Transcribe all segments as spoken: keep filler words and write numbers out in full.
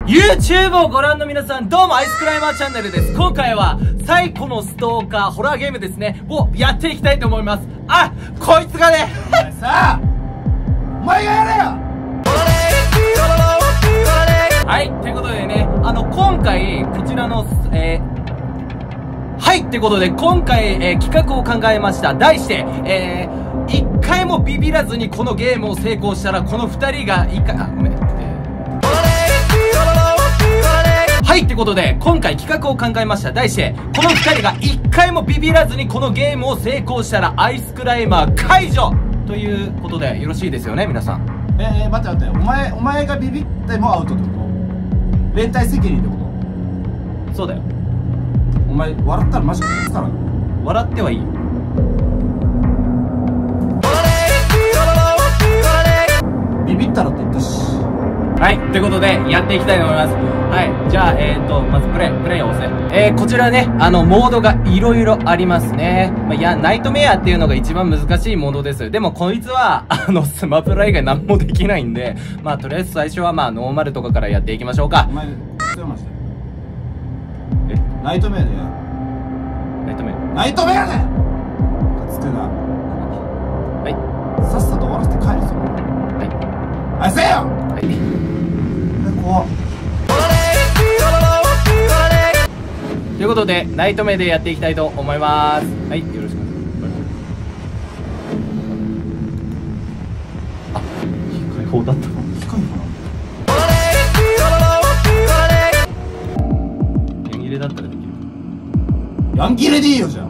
YouTube をご覧の皆さん、どうもアイスクライマーチャンネルです。今回は最古のストーカーホラーゲームですねをやっていきたいと思います。あ、こいつがねお前さあ、お前がやれよ。 はい、ということでね、あの今回こちらのえーはい、ってことで今回、えー、企画を考えました。題して、えー、一回もビビらずにこのゲームを成功したらこの二人がいか、あ、ごめん、えーはい、ってことで今回企画を考えました。題してこの二人が一回もビビらずにこのゲームを成功したらアイスクライマー解除ということでよろしいですよね、皆さん。 えー、えー、待って待って、お前お前がビビってもアウトってこと？連帯責任ってこと？ そうだよ。 お前笑ったらマジで殺すからな。 笑ってはいいよ。 ビビったらって言ったし。 はい、ということでやっていきたいと思います。はい、じゃあえーとまずプレイプレイを押せ。えー、こちらね、あのモードがいろいろありますね。まあ、いやナイトメアっていうのが一番難しいモードです。でもこいつはあのスマブラ以外何もできないんで、まあとりあえず最初はまあノーマルとかからやっていきましょうか。 お前それましてえナイトメアでやナイトメアナイトメアでつくな。 はい、 さっさと終わらせて帰るぞ。 はいあいせよ。 はい、 怖っ。 ということでナイトメでやっていきたいと思います。はい、よろしくお願いします。あ、非開放だったの。 機械かな。 ヤンギレだったらできる。 ヤンギレでいいよじゃん。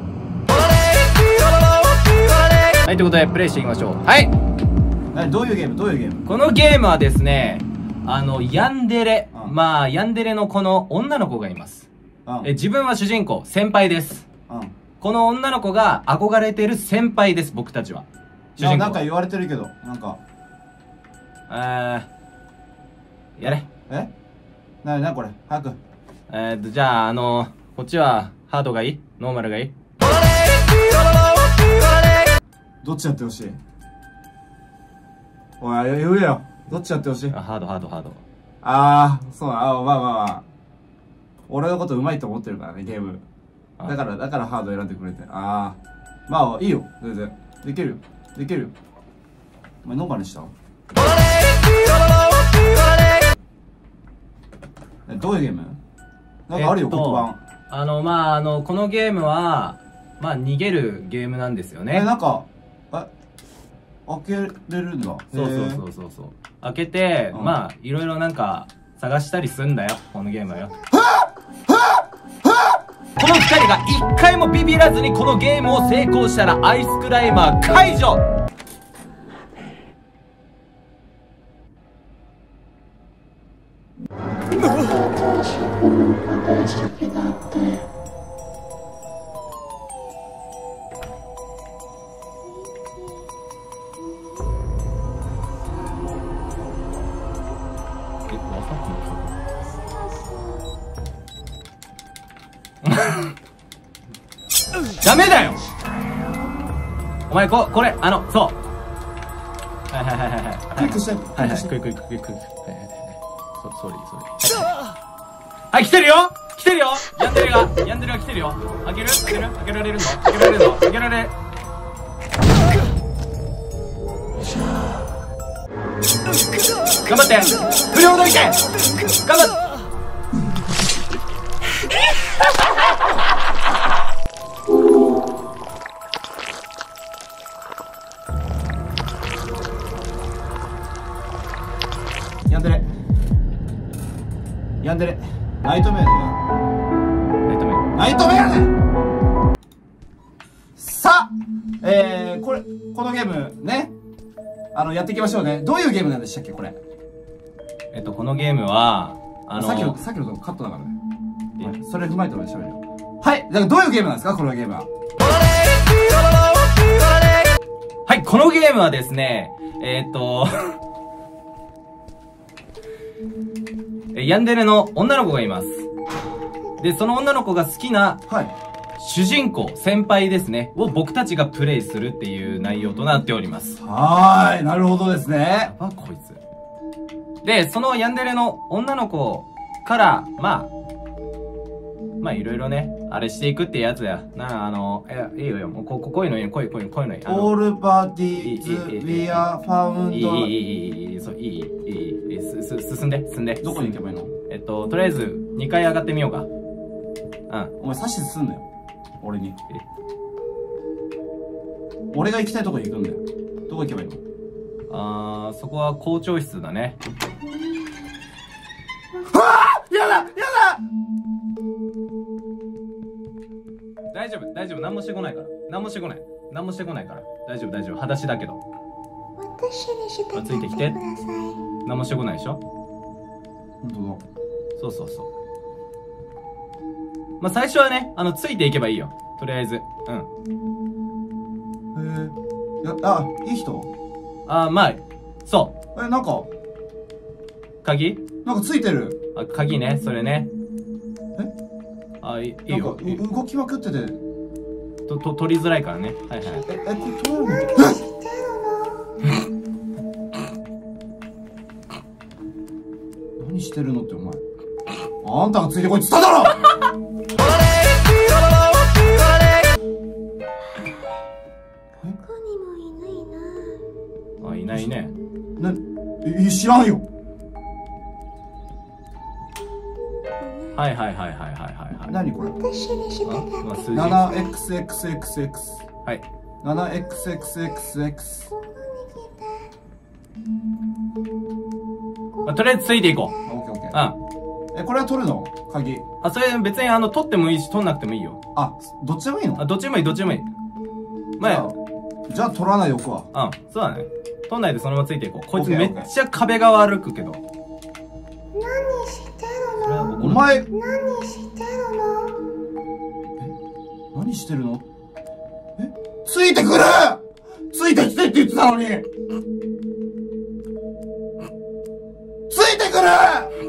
はい、ということでプレイしていきましょう。はい、 何どういうゲームどういうゲーム？ このゲームはですね、あのヤンデレ、 うん、 まあヤンデレのこの女の子がいます。 うん、 え自分は主人公、先輩です。 うん、この女の子が憧れてる先輩です、僕たちは。 主人公なんか言われてるけど、なんかえー、やれ。 えなになにこれ、早く。 えーとじゃああのこっちはハードがいい？ノーマルがいい？ どっちやってほしい？おい、言えよ。どっちやってほしい？ あ、ハードハードハード。 ああ、そうだ、あ、まあまあまあ。俺のことうまいと思ってるからね、ゲーム。だから、だからハード選んでくれて。ああ。まあ、いいよ、全然。できるよ。できるよ。お前、ノーマルにした？え、どういうゲーム？なんかあるよ、 えっと、 黒板。 あの、まあ、あの、このゲームは、まあ、逃げるゲームなんですよね。 え、なんか、え、開けれるんだ。 そうそうそうそうそう。開けて、うん、まあ、いろいろなんか、探したりすんだよ、このゲームはよ。この二人が一回もビビらずにこのゲームを成功したらアイスクライマー解除。ダメだよお前、こ、これ、あの、そうはいはいはいはいはいクリックして、 はいはい、クリッククリッククリック、はいはいはいはい、そ、ソーリーソーリー、はい、来てるよ来てるよヤンデレが、ヤンデレが来てるよ。開ける開ける開けられるの開けられるの開けられ頑張って不良どいて頑張ってヤンデレヤンデレナイトメアだよ。 ナイトメアナイトメアだよ。さあ、えー、これこのゲームね、あのやっていきましょうね。どういうゲームなんでしたっけこれ？ えっとこのゲームはあのさっきのさっきのカットだからね。それ踏まえて俺喋るよ。はい、だからどういうゲームなんですかこのゲームは？ はい、このゲームはですね、えー、っとヤンデレの女の子がいます。で、その女の子が好きな、 はい、 主人公、先輩ですね、を僕たちがプレイするっていう内容となっております。 はーい、なるほどですね。 やば、こいつ。で、そのヤンデレの女の子から、まあ、まあいろいろね、あれしていくってやつだよ。なあ、あの、え、いいよ、もうこ、こ、こういうのいいよ、こういう、こういう、こういうのいい。 オールバディーズ、ウィア、ファウンド。 いい、いい、いい、いい、そう、いい、いい、いい、す、す、進んで、進んで。 どこに行けばいいの？ えっと、とりあえず、にかい上がってみようか。うん。 お前、指図すんなよ。俺に。俺が行きたいとこに行くんだよ。どこ行けばいいの？ あー、そこは校長室だね。 うわー！やだ！やだ！ 大丈夫、大丈夫、何もしてこないから。何もしてこない。何もしてこないから。大丈夫、大丈夫。裸足だけど。 私にしてついてきて。 ください。 何もしてこないでしょ？ 本当だ。 そうそうそう。まあ、最初はね、あの、ついていけばいいよ。とりあえず。うん。 へえ。や、あ、いい人？ あー、まあ、そえ、なんか、 う。鍵？ なんかついてる。 あ、鍵ね、それね。 え？ あ、いい、いいなんか、 よ。 う動きまくってて。 と、と、取りづらいからね。はいはい。 え、え、これ取れるの？何してるのってお前。あんたがついてこいって言っただろ！ ここにもいないな。 あ、いないね。 な、え、知らんよ。 はいはいはいはいはいはいはい。 何これ？ 私にしてあ、まあ、数字。 ななエックスエックスエックスエックス。 はい。 ななエックスエックスエックスエックス。 ここに来まあ、とりあえずついていこう。 オッケーオッケうん。 ー。え、これは取るの？鍵。 あ、それ別にあの、取ってもいいし、取んなくてもいいよ。 あ、どっちでもいいの？ あ、どっちでもいい、どっちでもいい。まあ、 じゃあ取らないでおくわ。 うん、そうだね。取んないでそのままついていこう。こいつオッケーめっちゃ壁側歩くけど。 何してるの？ それは僕のお前、 何してるの？ 何してるの？え？ついてくる！ついてきてって言ってたのに！ついてくる！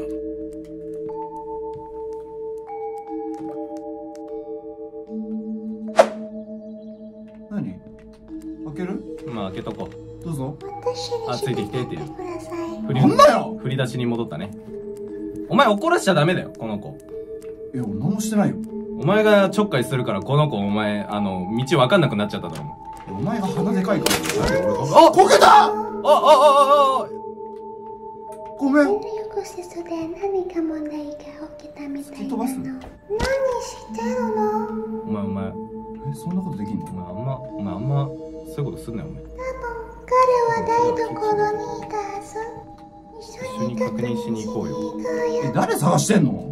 何？開ける？ まあ開けとこう。 どうぞ。 私にしてください。 振りなんだよ！ 振り出しに戻ったね。お前怒らしちゃダメだよ、この子。 いや、何もしてないよ。 お前がちょっかいするからこの子お前、あの、道わかんなくなっちゃっただろ、 お前が鼻でかいから。 あこけた！ あああああごめん。 よくせそで何か問題が起きたみたいなの。何してるの？ お前お前、 え、そんなことできんの？ お前あんま、お前あんま、そういうことすんなよ、お前。 彼は台所にいたはず。一緒に確認しに行こうよ。 え、誰探してんの？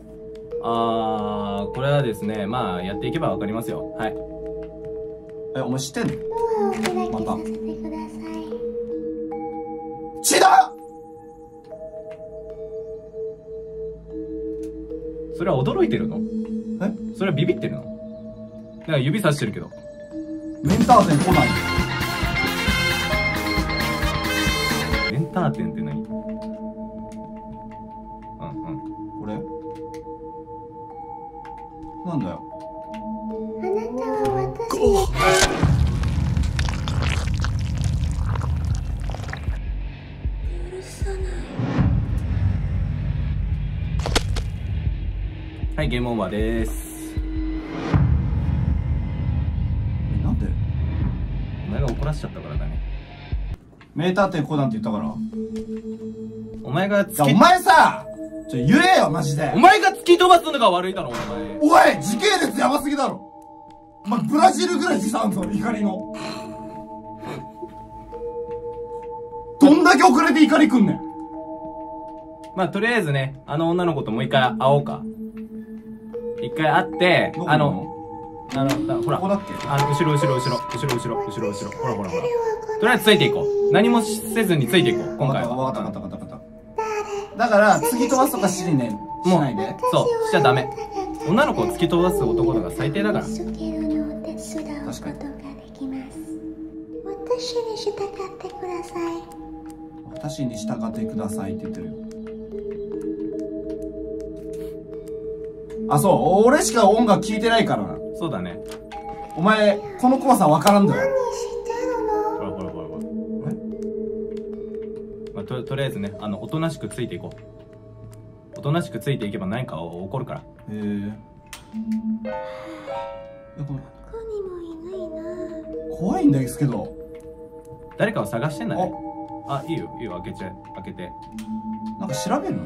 あー、これはですね、まあ、やっていけばわかりますよ。はい。 え、お前知ってんの？ ドアを開きさせてください。 血だ！ それは驚いてるの？ え？ それはビビってるの？だから指さしてるけど。 メンター店来ない。 メンター店って何？うんうん。 これ？なんだよ。 あなたは私に。許さない。 はい、ゲームオーバーでーす。 え、なんで？ お前が怒らしちゃったからだね。 メーター店来なんて言ったから。 お前が突き、 いや、お前さ、ちょ、言えよ、マジで。 お前が突き飛ばすのが悪いだろ、お前。 おい、時系列やばすぎだろ。お前、ブラジルぐらい時差あんぞ、怒りの。どんだけ遅れて怒りくんねん。 まあ、とりあえずね、あの女の子ともう一回会おうか。一回会ってど、こあの、あの、だほら、 ここだっけ？ あの、後ろ後ろ後ろ、後ろ後ろ、後ろ後ろ、ほらほらほら。とりあえずついていこう。何もせずについていこう、今回は。 わかったわかったわかったわかった。だから、突き飛ばすとかしねしないで。 そう、しちゃダメ。女の子を突き飛ばす男とか最低だから。 助けるのを手伝うことができます。私に従ってください。 私に従ってくださいって言ってるよ。あ、そう、俺しか音楽聴いてないからな。 そうだね。 お前、この怖さわからんだよ。 何してるの？ ほらほらほらほら。まあ、と、とりあえずね、あの、おとなしくついていこう。おおとなしくついていけば何か起こるから。 へえ。え、これここにもいないな。 怖いんですけど。 誰かを探してんだね。あ、いいよいいよ、開けちゃ開けて。 なんか調べるの？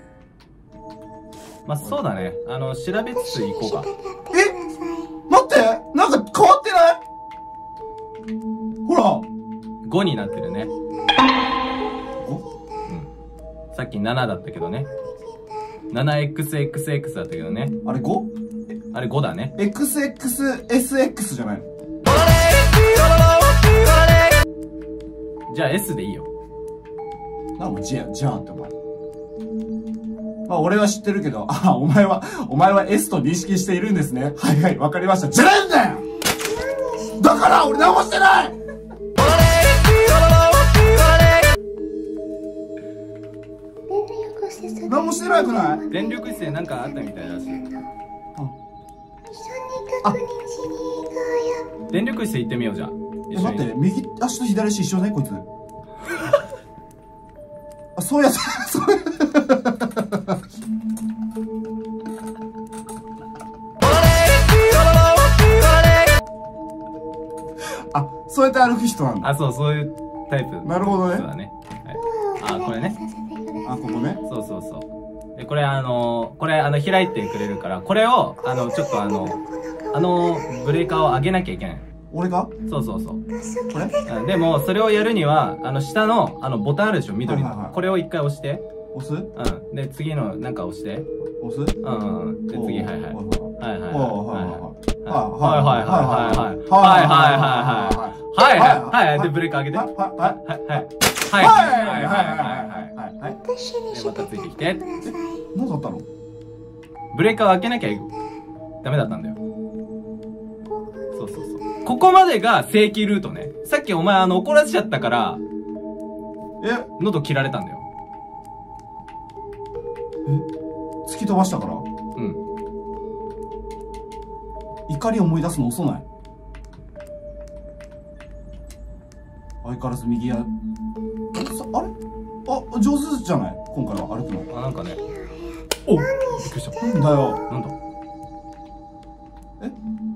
まあそうだね、あの調べつつ行こうか。 え、待って、なんか変わってない？ほらごになってるね。 ご？ うん、さっきななだったけどね。 ななエックスエックスエックス だったけどね。 あれ ご？ あれごだね。 エックスエックスエスエックス じゃないの？ じゃあ S でいいよ。 なんかじゃあ、じゃあってお前。まあ俺は知ってるけど、あ、お前は、お前は S と認識しているんですね。はいはい、わかりました。じゃねえんだよ！だから俺何もしてない！何もしてないくない？ 電力姿勢なんかあったみたいだし。 あ、 電力姿勢行ってみようじゃあ。 え、待って、右足と左足一緒ね、こいつ。あ、そうやつ、そうやあ、そうやって歩く人なんだ。 あ、そう、そういうタイプ。 なるほどね。 そうだね。はい、あ、これね。 あ、ここね。 そうそうそう。で、これあのー、これあの、開いてくれるから、これを、あの、ちょっとあの、あの、ブレーカーを上げなきゃいけない。 俺が？ そうそうそう。 これ？ うん、でも、それをやるには、あの、下の、あの、ボタンあるでしょ、緑の。 はいはいはい、 これを一回押して。 押す？ うん。で、次の、なんか押して。 押す？ うんうん。で、次、はいはい。はいはいはい。はいはいはい。はいはいはいはい。はいはいはいはい。はいはいはい。で、ブレーカー上げて。はいはいはい。はいはいはいはいはい。で、またついてきて。 何だったの？ ブレーカーを開けなきゃダメだったんだよ。そうそうそう。ここまでが正規ルートね。さっきお前あの怒らせちゃったから、 え？ 喉切られたんだよ。 え？突き飛ばしたから？ うん。 怒り思い出すの遅ない？相変わらず右や。あれ？あ、上手じゃない？今回は歩くの。 あ、なんかね。おっ！びっくりした。 なんだよ。 なんだ？ え？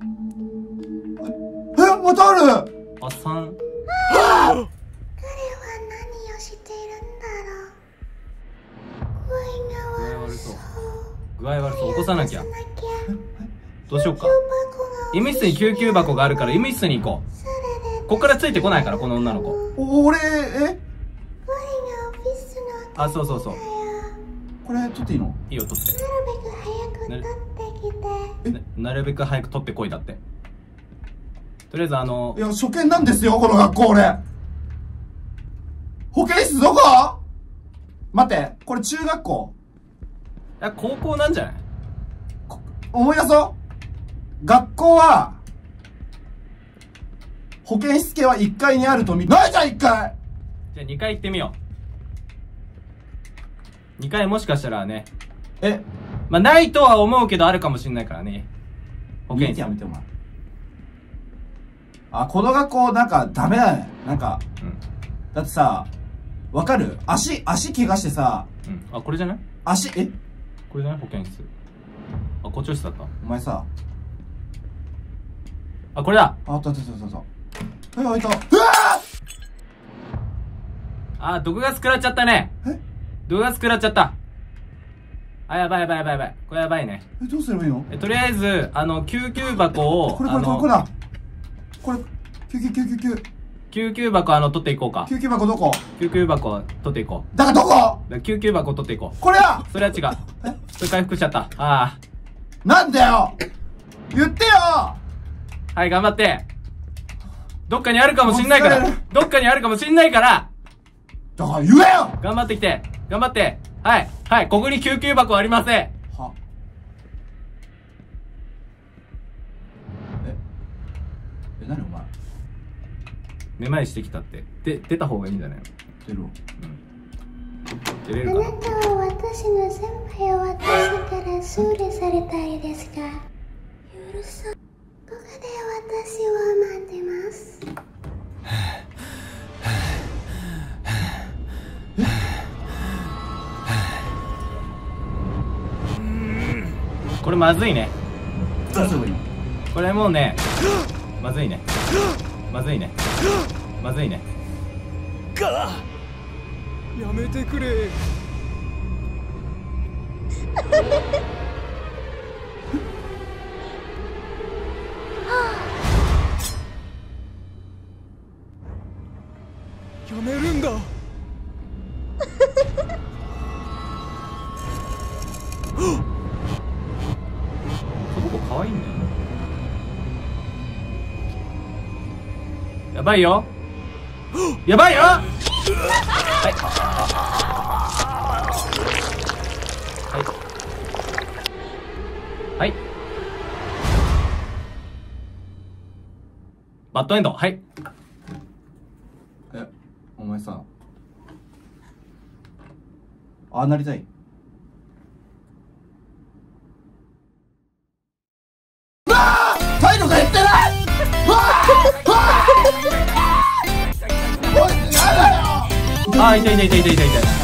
え？またある！ あ、三。 彼は何をしているんだろう。具合が悪そう。 具合悪そう。起こさなきゃ。どうしようか。医務室に救急箱があるから医務室に行こう。こっからついてこないから、この女の子。 お、俺、え？ あ、そうそうそう。 これ取っていいの？ いいよ、取って。 なるべく早く取ってきて。 な、なるべく早く取ってこいだって。とりあえずあの。 いや、初見なんですよ、この学校俺。保健室どこ？待って、これ中学校？ いや、高校なんじゃない？ 思い出そう。学校は、保健室系はいっかいにあると見、ないじゃんいっかい！ じゃあにかい行ってみよう。にかいもしかしたらね。 え？ まあ、ないとは思うけどあるかもしんないからね。保健室。 やめてお前。あ、この学校なんかダメだね。なんか、うん、だってさ、わかる？足、足怪我してさ、 うん。あ、これじゃない？ 足、え？ これじゃない？保健室。あ、校長室だった。 お前さ、 あ、これだ。 あ、あったあったあったあった。え、開いた。うわあー、毒ガス食らっちゃったね。 え？ 毒ガス食らっちゃった。あ、やばいやばいやばいやばい。これやばいね。 え、どうすればいいの？ え、とりあえず、あの、救急箱を、 これこれこれこれだ。これ、救急救急救救急箱あの、取っていこうか。 救急箱どこ？ 救急箱取っていこう。 だからどこ？だから救急箱取っていこう。 これや！ それは違う。え？それ回復しちゃった。ああ。 なんだよ！言ってよ！ はい、頑張って。どっかにあるかもしんないから。どっかにあるかもしんないから。 だから言えよ！ 頑張ってきて。頑張って。はい。はい。ここに救急箱ありません。 は？え？え、何お前？ めまいしてきたって。で、出た方がいいんじゃないの？ 出るわ。 うん。出れるかな？ あなたは私の先輩を私から修理されたいですか？許さ。ここで私は待ってます。 これまずいね。 どうすればいいの？ これもうね、まずいね。まずいね。まずいね。 かやめてくれ。やめるんだ。 この子可愛いんだよね。やばいよ。やばいよ。はいはいはい。バッドエンド。はい。 え、お前さ、ああなりたい？ああ、体力減ってない。 あー、痛い痛い痛い痛い痛い痛い。